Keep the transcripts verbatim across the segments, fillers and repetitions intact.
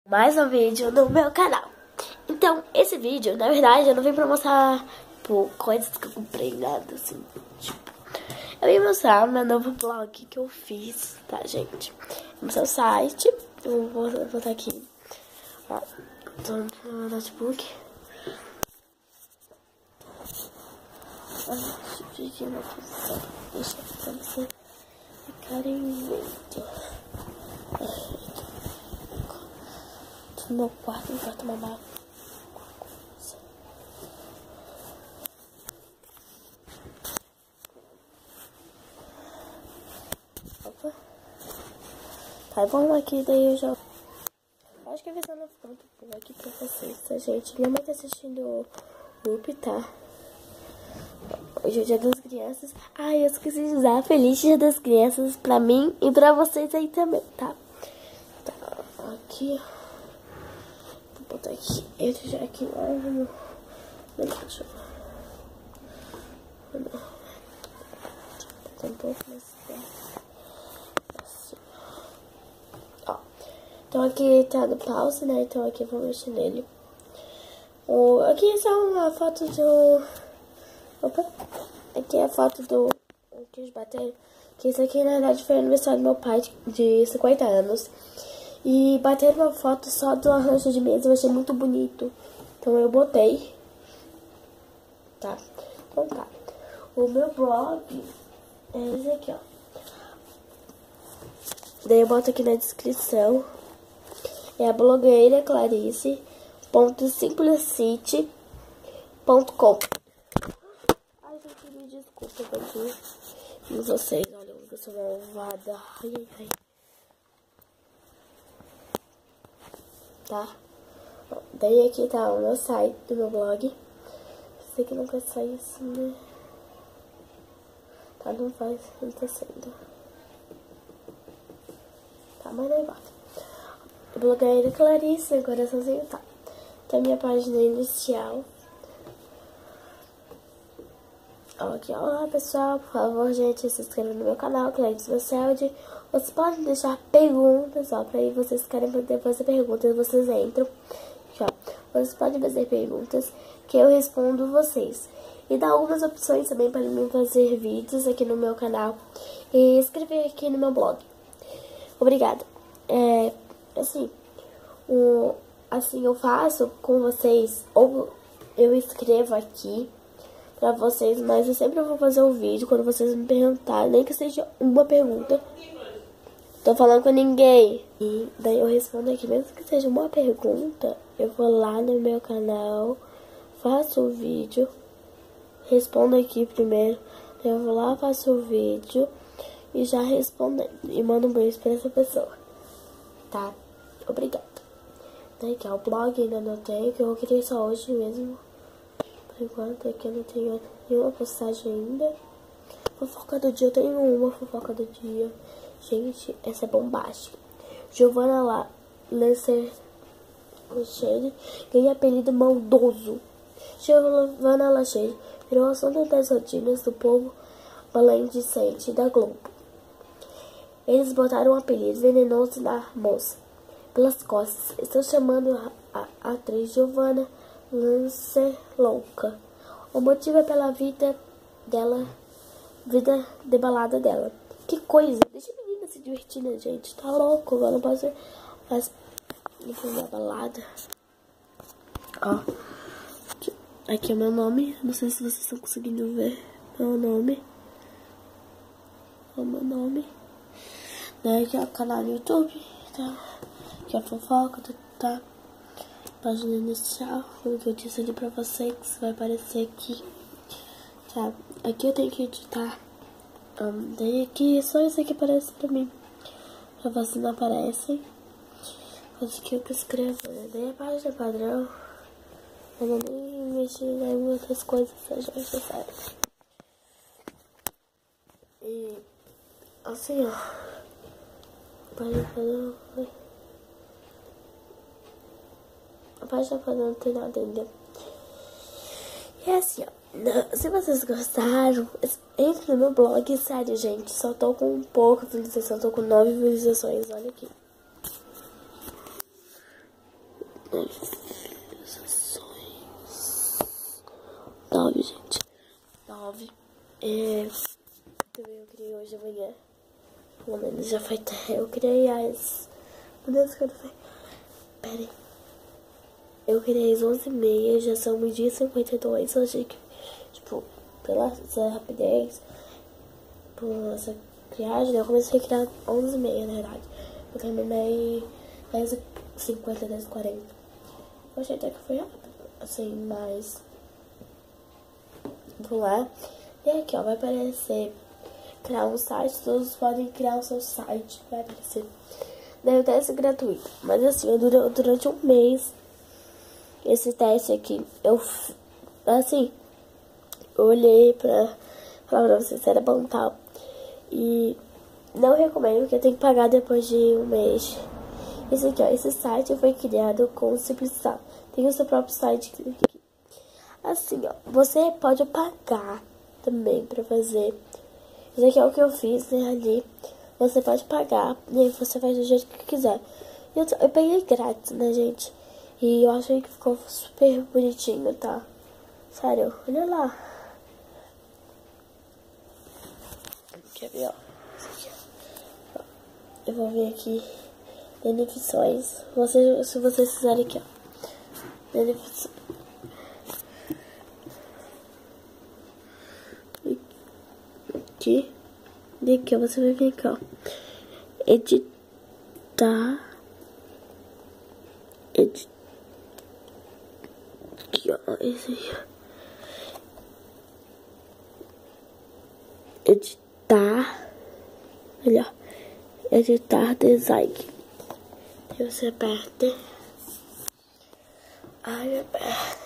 Mais um vídeo no meu canal. Então, esse vídeo, na verdade, eu não vim pra mostrar pô, coisas que eu comprei, nada assim, tipo, eu vim mostrar meu novo blog que eu fiz, tá, gente? No seu site, eu vou botar aqui, ó, tô no meu notebook. Deixa eu aqui uma posição, deixa eu pra você ficarem vendo. No meu quarto, no quarto mamar. Opa. Tá bom aqui, daí eu já... Acho que a visão não ficou muito boa aqui pra vocês, tá, gente? Minha mãe tá assistindo o Up, tá? Hoje é o Dia das Crianças. Ai, eu esqueci de usar Feliz Dia das Crianças pra mim e pra vocês aí também, tá? Tá, aqui, ó. Vou botar aqui, ele já aqui lá no... Deixa eu ver. Tá um pouco mais assim, ó. Então aqui tá no pause, né? Então aqui eu vou mexer nele. O... Aqui é só uma foto do... Opa! Aqui é a foto do... que eles bateram. Que isso aqui, na verdade, foi o aniversário do meu pai de cinquenta anos. E bateram uma foto só do arranjo de mesa. Eu achei muito bonito. Então eu botei. Tá? Então tá. O meu blog é esse aqui, ó. Daí eu boto aqui na descrição. É a blogueira Clarice ponto simplicity ponto com. Ai, gente, me desculpa aqui. E vocês, olha, eu sou malvada. Ai, ai, ai. Tá? Daí aqui tá o meu site do meu blog. Esse aqui nunca sai assim, né? Tá, não faz, não tá saindo. Tá, mas daí bota. Blogueira Clarice, meu coraçãozinho, tá. Tem a minha página inicial. Ó, aqui, olá pessoal, por favor, gente, se inscreva no meu canal, Clarice Macelde. Vocês podem deixar perguntas, ó, pra aí vocês querem poder fazer perguntas, vocês entram. Aqui, ó, vocês podem fazer perguntas que eu respondo vocês. E dá algumas opções também para mim fazer vídeos aqui no meu canal e escrever aqui no meu blog. Obrigada. É, assim, o, assim eu faço com vocês, ou eu escrevo aqui pra vocês, mas eu sempre vou fazer um vídeo quando vocês me perguntarem, nem que seja uma pergunta. Tô falando com ninguém. E daí eu respondo aqui, mesmo que seja uma pergunta, eu vou lá no meu canal, faço o vídeo, respondo aqui primeiro, daí eu vou lá, faço o vídeo e já respondo e mando um beijo pra essa pessoa, tá? Obrigada. Daí que é o blog, ainda não tenho, que eu queria só hoje mesmo. Por enquanto aqui eu não tenho nenhuma postagem ainda. Fofoca do dia, eu tenho uma fofoca do dia. Gente, essa é bombástica. Giovanna lá, Lancer Lachey ganha apelido maldoso. Giovanna Lachey virou assunto das rotinas do povo maledicente da Globo. Eles botaram um apelido venenoso na moça pelas costas. Estão chamando a, a, a atriz Giovanna Lancer louca. O motivo é pela vida dela, vida debalada dela. Que coisa! Deixa a menina se divertir, né, gente? Tá louco, agora não posso mais ir balada. Ó, aqui é meu nome. Não sei se vocês estão conseguindo ver meu nome. É o meu nome. Daí aqui é o canal no YouTube, tá? Aqui é a fofoca, tá? Página inicial, como que eu disse ali pra vocês, vai aparecer aqui, tá? Aqui eu tenho que editar, um, daí aqui, só isso aqui aparece pra mim, pra vocês não aparecem, mas aqui eu que escrevo, né? Daí a página padrão, eu não nem mexi em outras coisas, já já sabe. E, assim, ó, página padrão, a página padrão não tem nada ainda. E é assim, ó. Se vocês gostaram, entre no meu blog, sério, gente. Só tô com pouca visualização, tô com nove visualizações, olha aqui. Nove, gente. Nove. É, também eu criei hoje de manhã. Pelo menos já foi. Eu criei às. Meu Deus, quando foi? Pera aí. Eu criei às onze e meia, já são meio-dia e cinquenta e dois. Eu achei que, tipo, pela essa rapidez, por essa criagem, eu comecei a criar às onze e meia, na verdade. Eu terminei dez e cinquenta, dez e quarenta. Eu achei até que foi rápido, assim, mas... Vou lá. E aqui, ó, vai aparecer criar um site. Todos podem criar o seu site. Vai aparecer. Daí o teste é gratuito. Mas assim, eu, durante um mês, esse teste aqui, eu, assim, eu olhei pra falar pra vocês se era bom e tal. E não recomendo, porque tem que pagar depois de um mês. Esse aqui, ó, esse site foi criado com simplicidade. Tem o seu próprio site aqui. Assim, ó, você pode pagar também pra fazer. Isso aqui é o que eu fiz, né, ali. Você pode pagar e aí você faz do jeito que quiser. Eu, eu peguei grátis, né, gente? E eu achei que ficou super bonitinho, tá? Sério, olha lá. Quer ver, ó? Eu vou ver aqui. Beneficiões. Vocês, se vocês fizerem aqui, ó. Beneficiões. Aqui. E aqui, ó, você vai vir aqui, ó. Editar. Editar. Aqui, ó. Esse aqui, ó. Editar. Olha, ó. Editar design. Aí você aperta. Ai, aperta.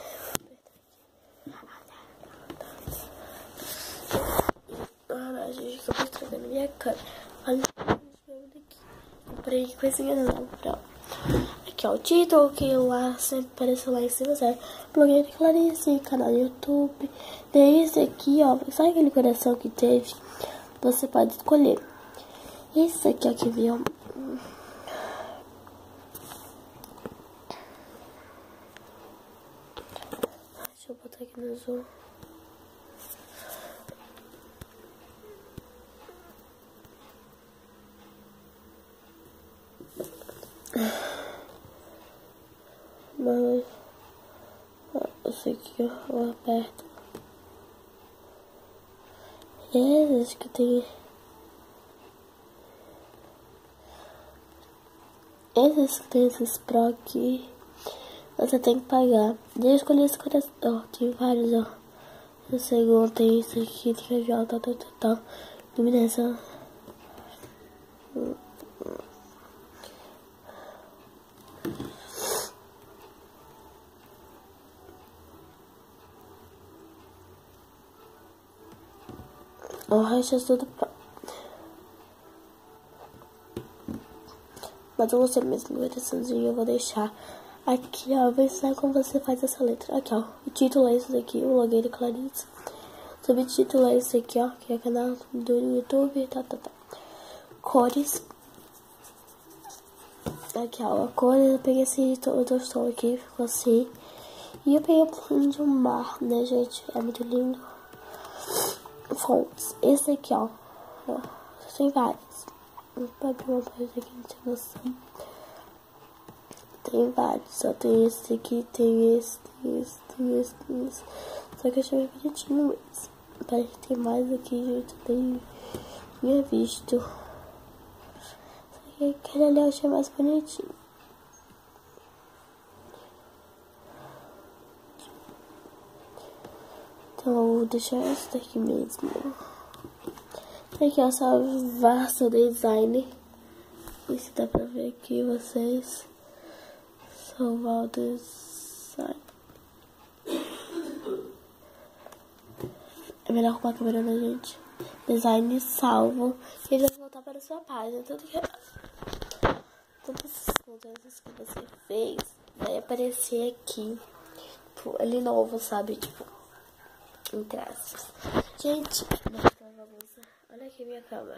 Ah, gente, eu tô estragando minha cara. Olha aqui. Comprei coisinha não. Aqui, ó, o título que lá sempre apareceu lá em cima, sério. Blogueira Clarice, canal do YouTube. Daí esse aqui, ó, sabe aquele coração que teve? Você pode escolher. Esse aqui, ó, que viu. Deixa eu botar aqui no zoom. Mas esse aqui, ó, eu aperto. É, esse que tem. Esses que tem esses pro aqui, você tem que pagar. Deixa eu escolher esse coração. Ó, tem vários, ó. O segundo tem esse aqui, tem que ver, tal, tal, tal, tal. Iluminação. O resto é tudo pronto. Mas eu gostei mesmo do coraçãozinho, eu vou deixar aqui, ó. Vou ensinar como você faz essa letra. Aqui, ó. O título é esse daqui, o Blogueira Clarice. O subtítulo é esse aqui, ó. Que é o canal do YouTube, tá, tá, tá. Cores. Aqui, ó. A cor, eu peguei esse tom aqui, ficou assim. E eu peguei um pouquinho de um mar, né, gente? É muito lindo. Fontes. Esse aqui, ó. ó tem vários. Vou abrir uma página aqui, não tem noção. Tem vários. Só tem esse aqui, tem esse, tem esse, tem esse, tem esse. Só que eu achei bonitinho mesmo. Parece que tem mais aqui, gente. Tem tinha visto. Só que aquele ali eu achei mais bonitinho. Então eu vou deixar esse daqui mesmo. Aqui, ó, salvar seu design. E se dá pra ver aqui vocês. Salvar o design. É melhor com a câmera da gente. Design salvo. E ele vai voltar para a sua página. Tudo que... Todas essas coisas que você fez vai aparecer aqui. Tipo, ele novo, sabe? Tipo, em traços. Gente, olha aqui minha cama.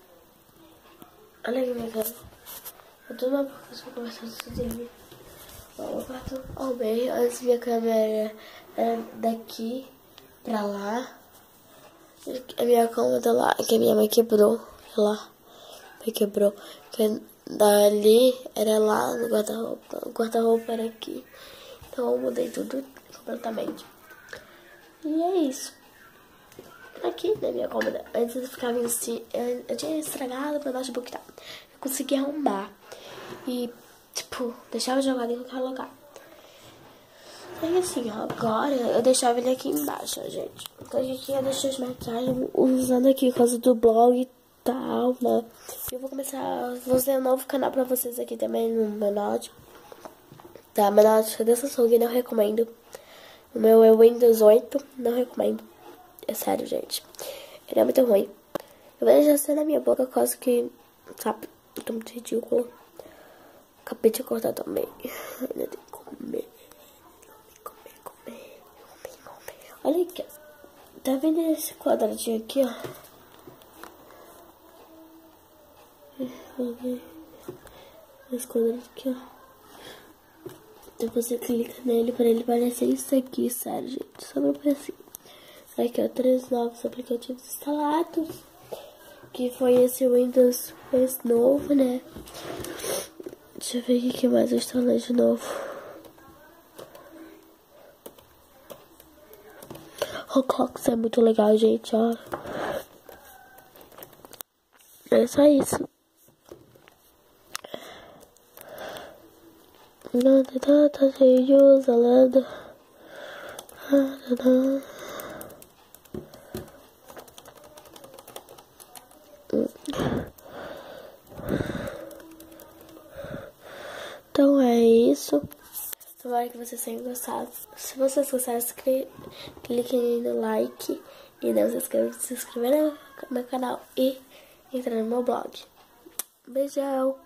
Olha aqui minha cama. Eu tô na boca, eu tô conversando sozinha. Ó, ó, bem, antes minha câmera era daqui pra lá. A minha cômoda lá, que a minha mãe quebrou, lá, me quebrou. Que dali era lá no guarda-roupa, o guarda-roupa era aqui. Então eu mudei tudo completamente. E é isso. Aqui na minha cômoda, antes eu ficava assim, eu, eu tinha estragado meu notebook, tá? Eu consegui arrumar. E, tipo, deixava jogado em qualquer lugar. Aí assim, ó, agora eu deixava ele aqui embaixo, ó, gente. Então a gente ia deixar as maquiagens usando aqui por causa do blog e tal, né? Eu vou começar, vou fazer um novo canal pra vocês aqui também no meu Note. Tá, meu Note da Samsung, não recomendo. O meu é Windows oito, não recomendo. É sério, gente. Ele é muito ruim. Eu vou deixar assim na minha boca, quase que, sabe, eu tô muito ridículo. Acabei de cortar também. Ainda tem que comer. Olha aqui, ó. Tá vendo esse quadradinho aqui, ó? Esse quadradinho aqui, ó. Então você clica nele pra ele parecer isso aqui, sério, gente. Só pra parecer. Aqui, ó, três novos aplicativos instalados. Que foi esse Windows, esse novo, né? Deixa eu ver o que mais eu instalei de novo. Roblox é muito legal, gente, ó. É só isso. Tá cheio de usalando. Então é isso. Tomara que vocês tenham gostado. Se vocês gostaram, cliquem no like. E não se inscrevam, se inscrever no meu canal e entrar no meu blog. Beijão!